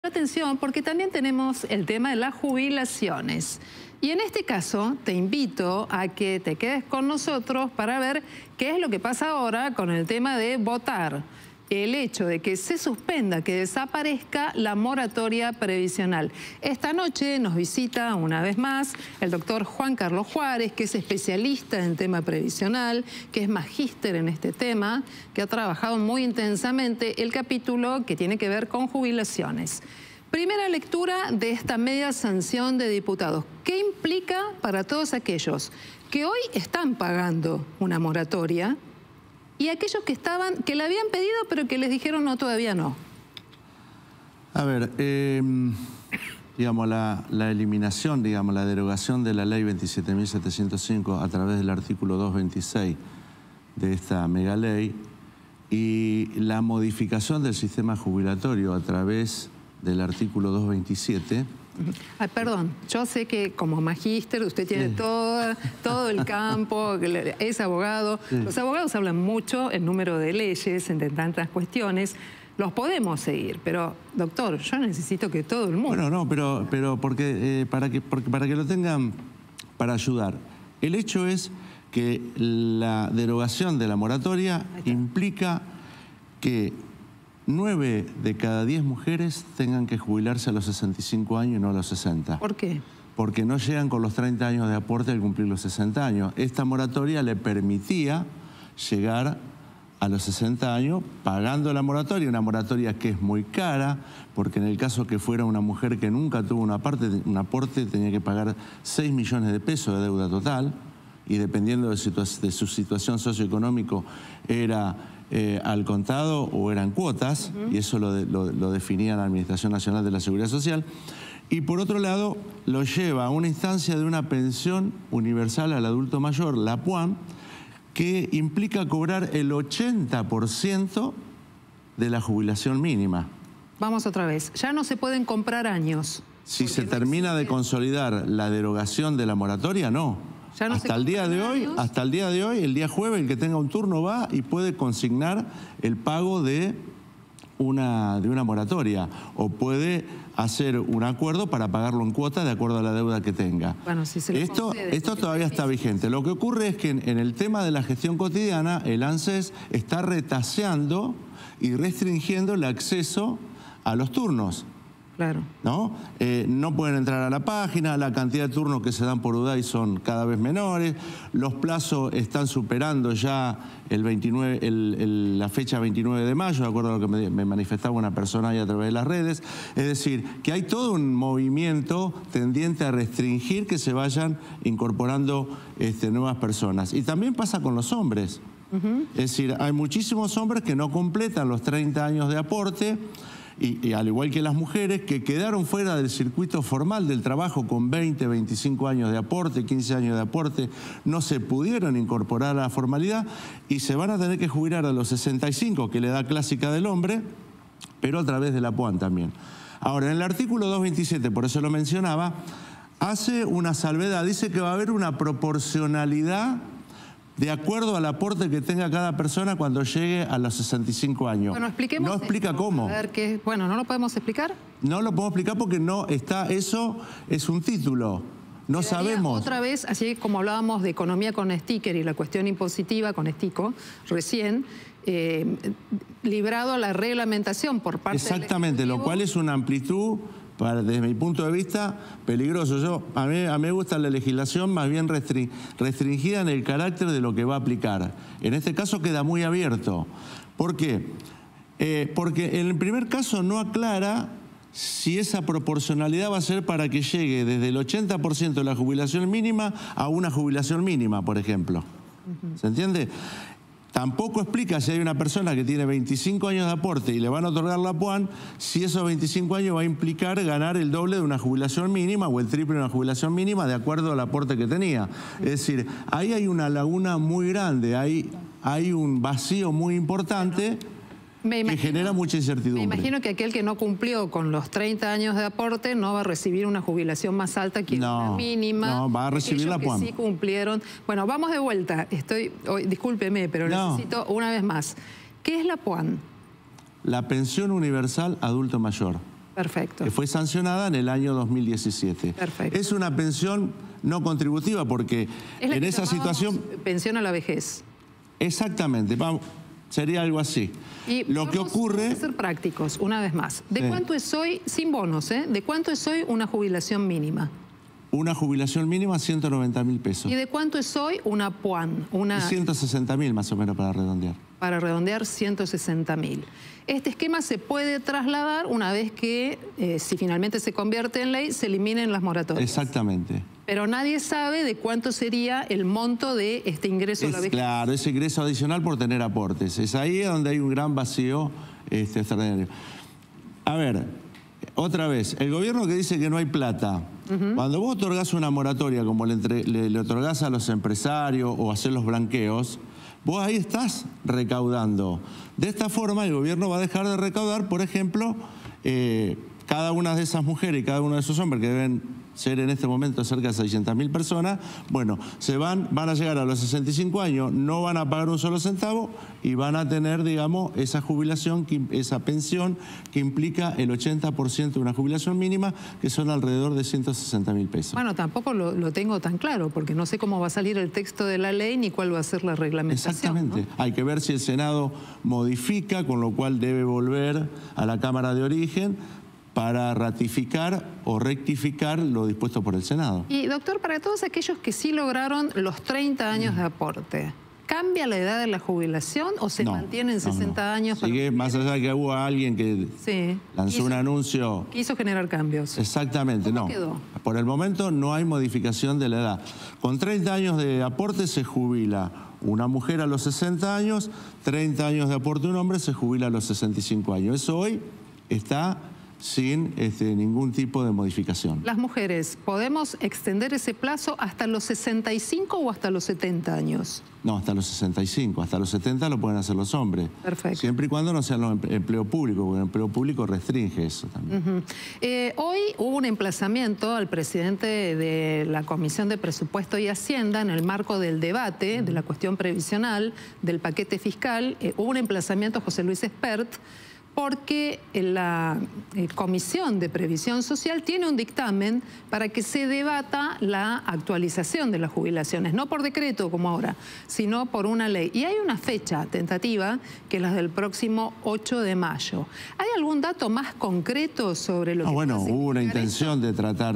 Atención, porque también tenemos el tema de las jubilaciones. Y en este caso te invito a que te quedes con nosotros para ver qué es lo que pasa ahora con el tema de votar. El hecho de que se suspenda, que desaparezca la moratoria previsional. Esta noche nos visita una vez más el doctor Juan Carlos Juárez, que es especialista en tema previsional, que es magíster en este tema, que ha trabajado muy intensamente el capítulo que tiene que ver con jubilaciones. Primera lectura de esta media sanción de diputados. ¿Qué implica para todos aquellos que hoy están pagando una moratoria y aquellos que la habían pedido pero que les dijeron no, todavía no? A ver, digamos, la eliminación, digamos, la derogación de la ley 27.705 a través del artículo 226 de esta mega ley y la modificación del sistema jubilatorio a través del artículo 227. Perdón, yo sé que como magíster usted tiene todo el campo, es abogado. Sí. Los abogados hablan mucho en número de leyes, entre tantas cuestiones. Los podemos seguir, pero doctor, yo necesito que todo el mundo... Bueno, no, pero porque, para que lo tengan para ayudar. El hecho es que la derogación de la moratoria implica que 9 de cada 10 mujeres tengan que jubilarse a los 65 años y no a los 60. ¿Por qué? Porque no llegan con los 30 años de aporte al cumplir los 60 años. Esta moratoria le permitía llegar a los 60 años pagando la moratoria, una moratoria que es muy cara, porque en el caso que fuera una mujer que nunca tuvo un aporte tenía que pagar 6 millones de pesos de deuda total, y dependiendo de su situación socioeconómica era al contado o eran cuotas, y eso lo definía la Administración Nacional de la Seguridad Social. Y por otro lado, lo lleva a una instancia de una pensión universal al adulto mayor, la PUAM, que implica cobrar el 80% de la jubilación mínima. Vamos otra vez, ya no se pueden comprar años. Si se termina de consolidar la derogación de la moratoria, no. Hasta el día de hoy, el día jueves, el que tenga un turno va y puede consignar el pago de una moratoria o puede hacer un acuerdo para pagarlo en cuota de acuerdo a la deuda que tenga. Bueno, si se esto todavía está vigente. Lo que ocurre es que en el tema de la gestión cotidiana, el ANSES está retaseando y restringiendo el acceso a los turnos. Claro. ¿No? No pueden entrar a la página, la cantidad de turnos que se dan por UDAI son cada vez menores, los plazos están superando ya la fecha 29 de mayo, de acuerdo a lo que me manifestaba una persona ahí a través de las redes. Es decir, que hay todo un movimiento tendiente a restringir que se vayan incorporando nuevas personas. Y también pasa con los hombres. Es decir, hay muchísimos hombres que no completan los 30 años de aporte, y al igual que las mujeres, que quedaron fuera del circuito formal del trabajo con 20, 25 años de aporte, 15 años de aporte, no se pudieron incorporar a la formalidad y se van a tener que jubilar a los 65, que es la edad clásica del hombre, pero a través de la PUAN también. Ahora, en el artículo 227, por eso lo mencionaba, hace una salvedad, dice que va a haber una proporcionalidad de acuerdo al aporte que tenga cada persona cuando llegue a los 65 años. Bueno, expliquemos. No explica cómo. A ver, bueno, ¿no lo podemos explicar? No lo podemos explicar porque no está, eso es un título. No sabemos. Otra vez, así como hablábamos de economía con sticker y la cuestión impositiva con Estico, recién, librado a la reglamentación por parte del Ejecutivo. Exactamente, lo cual es una amplitud, desde mi punto de vista, peligroso. A mí me gusta la legislación más bien restringida en el carácter de lo que va a aplicar. En este caso queda muy abierto. ¿Por qué? Porque en el primer caso no aclara si esa proporcionalidad va a ser para que llegue desde el 80% de la jubilación mínima a una jubilación mínima, por ejemplo. ¿Se entiende? Tampoco explica si hay una persona que tiene 25 años de aporte y le van a otorgar la PUAN, si esos 25 años va a implicar ganar el doble de una jubilación mínima o el triple de una jubilación mínima de acuerdo al aporte que tenía. Es decir, ahí hay una laguna muy grande, hay un vacío muy importante que genera mucha incertidumbre. Me imagino que aquel que no cumplió con los 30 años de aporte no va a recibir una jubilación más alta que una mínima. No, va a recibir la PUAM. Que sí cumplieron. Bueno, vamos de vuelta. Discúlpeme, pero necesito una vez más. ¿Qué es la PUAM? La pensión universal adulto mayor. Perfecto. Que fue sancionada en el año 2017. Perfecto. Es una pensión no contributiva porque en esa situación... pensión a la vejez. Exactamente, vamos, sería algo así. Y lo que ocurre... Vamos a ser prácticos, una vez más. ¿De cuánto es hoy, sin bonos, de cuánto es hoy una jubilación mínima? Una jubilación mínima, 190.000 pesos. ¿Y de cuánto es hoy una PUAN? 160.000 más o menos para redondear. Para redondear, 160.000. Este esquema se puede trasladar una vez que, si finalmente se convierte en ley, se eliminen las moratorias. Exactamente. Pero nadie sabe de cuánto sería el monto de este ingreso a la vejez. Claro, ese ingreso adicional por tener aportes. Es ahí donde hay un gran vacío extraordinario. A ver, otra vez, el gobierno que dice que no hay plata. Cuando vos otorgás una moratoria como le otorgás a los empresarios o hacer los blanqueos, vos ahí estás recaudando. De esta forma el gobierno va a dejar de recaudar, por ejemplo, cada una de esas mujeres y cada uno de esos hombres que deben ser en este momento cerca de 600.000 personas, bueno, van a llegar a los 65 años, no van a pagar un solo centavo y van a tener, digamos, esa jubilación, esa pensión que implica el 80% de una jubilación mínima, que son alrededor de 160.000 pesos. Bueno, tampoco lo tengo tan claro, porque no sé cómo va a salir el texto de la ley ni cuál va a ser la reglamentación. Exactamente. ¿No? Hay que ver si el Senado modifica, con lo cual debe volver a la Cámara de Origen para ratificar o rectificar lo dispuesto por el Senado. Y doctor, para todos aquellos que sí lograron los 30 años de aporte, ¿cambia la edad de la jubilación o se mantiene en 60 años? Sigue, más allá de que hubo alguien que lanzó un anuncio... Quiso generar cambios. Exactamente, no. Quedó? Por el momento no hay modificación de la edad. Con 30 años de aporte se jubila una mujer a los 60 años, 30 años de aporte un hombre se jubila a los 65 años. Eso hoy está sin ningún tipo de modificación. Las mujeres, ¿podemos extender ese plazo hasta los 65 o hasta los 70 años? No, hasta los 65. Hasta los 70 lo pueden hacer los hombres. Perfecto. Siempre y cuando no sean los empleo público, porque el empleo público restringe eso también. Hoy hubo un emplazamiento al presidente de la Comisión de Presupuesto y Hacienda en el marco del debate de la cuestión previsional del paquete fiscal. Hubo un emplazamiento a José Luis Espert, porque la Comisión de Previsión Social tiene un dictamen para que se debata la actualización de las jubilaciones, no por decreto como ahora, sino por una ley. Y hay una fecha tentativa, que es la del próximo 8 de mayo. ¿Hay algún dato más concreto sobre lo que bueno, hubo una intención de tratar,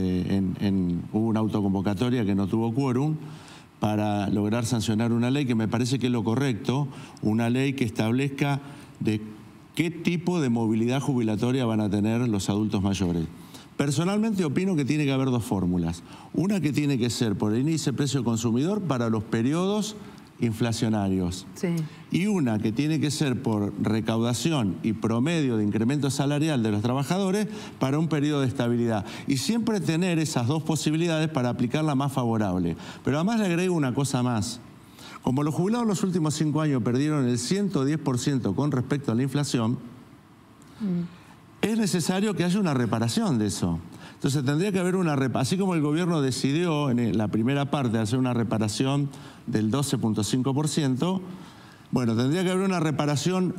hubo una autoconvocatoria que no tuvo quórum, para lograr sancionar una ley que me parece que es lo correcto, una ley que establezca de qué tipo de movilidad jubilatoria van a tener los adultos mayores. Personalmente opino que tiene que haber dos fórmulas. Una que tiene que ser por el índice precio consumidor para los periodos inflacionarios. Sí. Y una que tiene que ser por recaudación y promedio de incremento salarial de los trabajadores para un periodo de estabilidad. Y siempre tener esas dos posibilidades para aplicar la más favorable. Pero además le agrego una cosa más. Como los jubilados en los últimos 5 años perdieron el 110% con respecto a la inflación, es necesario que haya una reparación de eso. Entonces tendría que haber una reparación, así como el gobierno decidió en la primera parte hacer una reparación del 12.5%, bueno, tendría que haber una reparación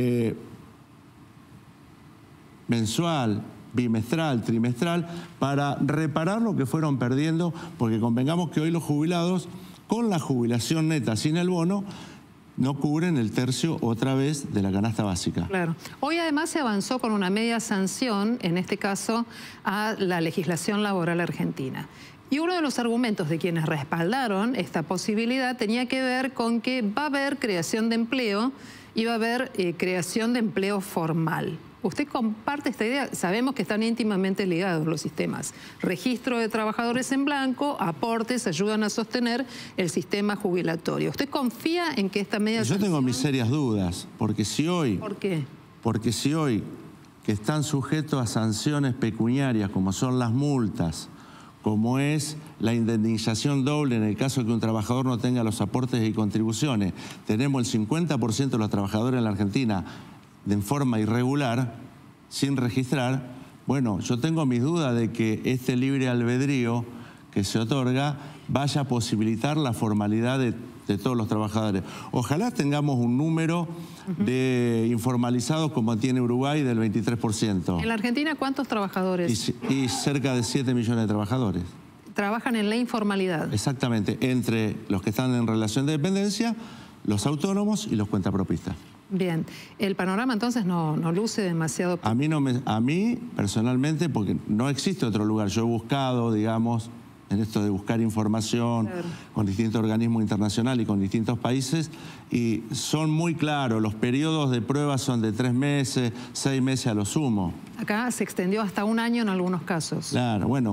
mensual, bimestral, trimestral, para reparar lo que fueron perdiendo, porque convengamos que hoy los jubilados, con la jubilación neta sin el bono, no cubren el tercio otra vez de la canasta básica. Claro. Hoy además se avanzó con una media sanción, en este caso, a la legislación laboral argentina. Y uno de los argumentos de quienes respaldaron esta posibilidad tenía que ver con que va a haber creación de empleo y va a haber creación de empleo formal. ¿Usted comparte esta idea? Sabemos que están íntimamente ligados los sistemas. Registro de trabajadores en blanco, aportes, ayudan a sostener el sistema jubilatorio. ¿Usted confía en que esta media sanción... Yo tengo mis serias dudas, porque si hoy... ¿Por qué? Porque si hoy, que están sujetos a sanciones pecuniarias, como son las multas, como es la indemnización doble en el caso de que un trabajador no tenga los aportes y contribuciones, tenemos el 50% de los trabajadores en la Argentina de forma irregular, sin registrar, bueno, yo tengo mis dudas de que este libre albedrío que se otorga vaya a posibilitar la formalidad de de todos los trabajadores. Ojalá tengamos un número de informalizados como tiene Uruguay del 23%. ¿En la Argentina cuántos trabajadores? Y cerca de 7 millones de trabajadores. Trabajan en la informalidad. Exactamente, entre los que están en relación de dependencia, los autónomos y los cuentapropistas. Bien, el panorama entonces no luce demasiado... A mí personalmente, porque no existe otro lugar. Yo he buscado, digamos, en esto de buscar información con distintos organismos internacionales y con distintos países, y son muy claros, los periodos de prueba son de 3 meses, 6 meses a lo sumo. Acá se extendió hasta 1 año en algunos casos. Claro, bueno,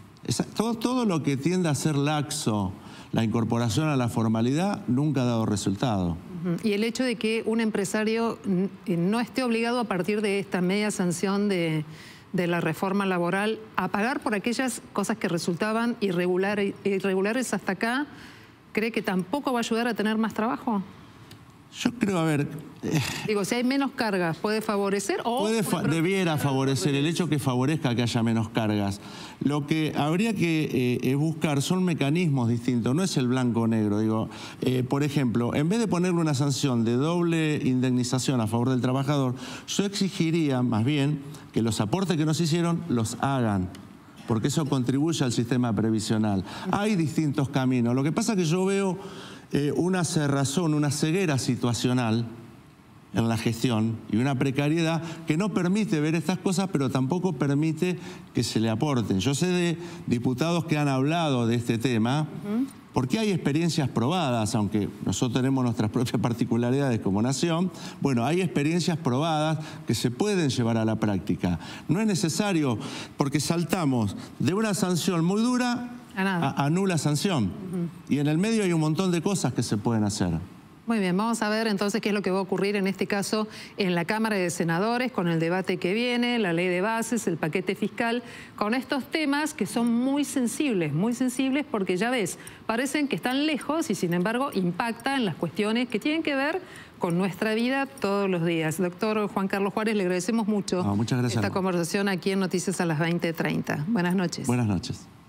todo lo que tiende a ser laxo, la incorporación a la formalidad, nunca ha dado resultado. Y el hecho de que un empresario no esté obligado a partir de esta media sanción de la reforma laboral a pagar por aquellas cosas que resultaban irregulares hasta acá, ¿cree que tampoco va a ayudar a tener más trabajo? Yo creo, a ver... Digo, si hay menos cargas, ¿puede favorecer o...? Debiera favorecer, el hecho que favorezca que haya menos cargas. Lo que habría que buscar son mecanismos distintos, no es el blanco o negro. Digo, por ejemplo, en vez de ponerle una sanción de doble indemnización a favor del trabajador, yo exigiría más bien que los aportes que nos hicieron los hagan, porque eso contribuye al sistema previsional. Hay distintos caminos. Lo que pasa es que yo veo una cerrazón, una ceguera situacional en la gestión y una precariedad que no permite ver estas cosas, pero tampoco permite que se le aporten. Yo sé de diputados que han hablado de este tema, porque hay experiencias probadas, aunque nosotros tenemos nuestras propias particularidades como nación. Bueno, hay experiencias probadas que se pueden llevar a la práctica. No es necesario, porque saltamos de una sanción muy dura a nula sanción. Y en el medio hay un montón de cosas que se pueden hacer. Muy bien, vamos a ver entonces qué es lo que va a ocurrir en este caso en la Cámara de Senadores con el debate que viene, la ley de bases, el paquete fiscal, con estos temas que son muy sensibles porque ya ves, parecen que están lejos y sin embargo impactan en las cuestiones que tienen que ver con nuestra vida todos los días. Doctor Juan Carlos Juárez, le agradecemos mucho muchas gracias. Esta conversación aquí en Noticias a las 20:30. Buenas noches. Buenas noches.